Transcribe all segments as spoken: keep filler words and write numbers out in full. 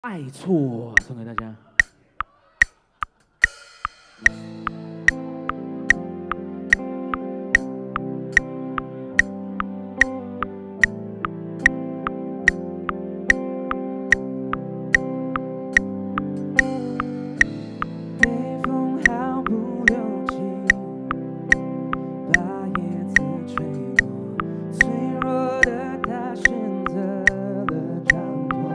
爱错送给大家。 北风毫不留情，把叶子吹落，脆弱的他选择了掌舵。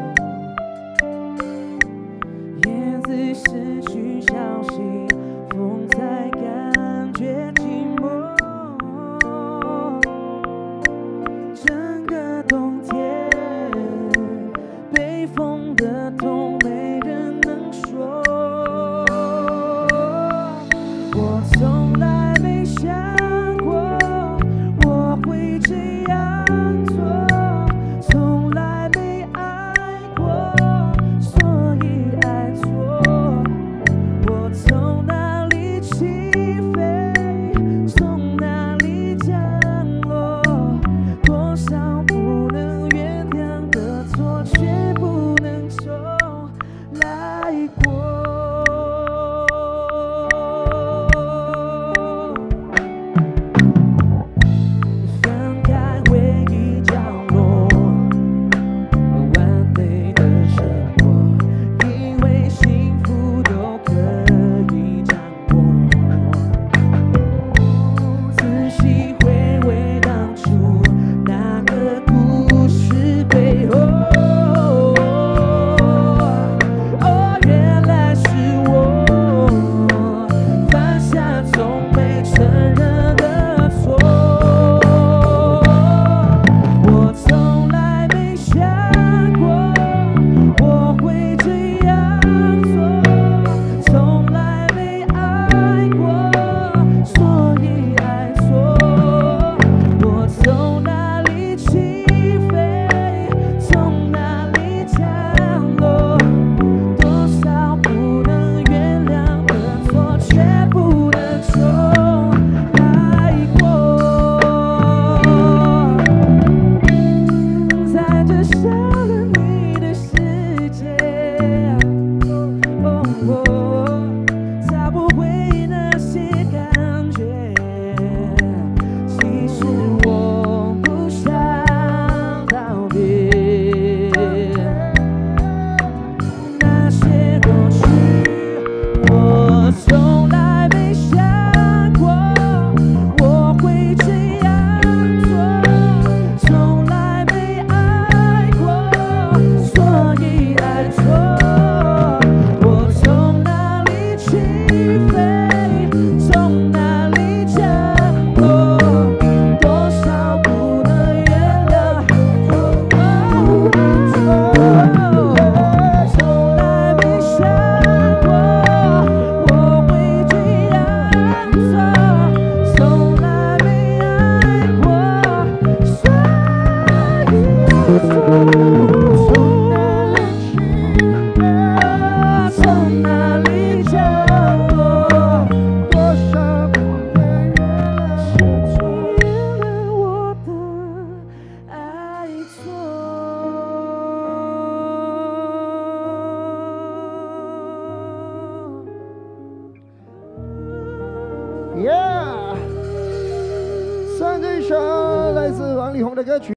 叶子失去消息，风才感觉寂寞。整个冬天，北风的痛没人能说。我从来没想过我会这样做，从来没爱过，所以爱错。 我从哪里起飞，从哪里降落？多少不能原谅的错，却不能重来过。翻开回忆角落，完美的生活，以为幸福都可以掌握。仔细回味当初那个故事背后，哦，原来是我犯下从没承认的错。我从来没想过我会这样做，从来没爱过，所以爱错。我从哪里起飞，从哪里降落？多少不能原谅的错，却不能重来过。在这少了你的世界，哦，找不回那些感觉。其实我不想道别，那些过去，我从来没想过我会这样做，从来没爱过，所以爱错。我从哪里起飞，从哪里降落？多少不能原谅的错，从来没想过我会这样做，从来没爱过，所以爱错。从哪里降落？多少不能原谅，是原谅我的爱错。 Yeah，上这一首来自王力宏的歌曲。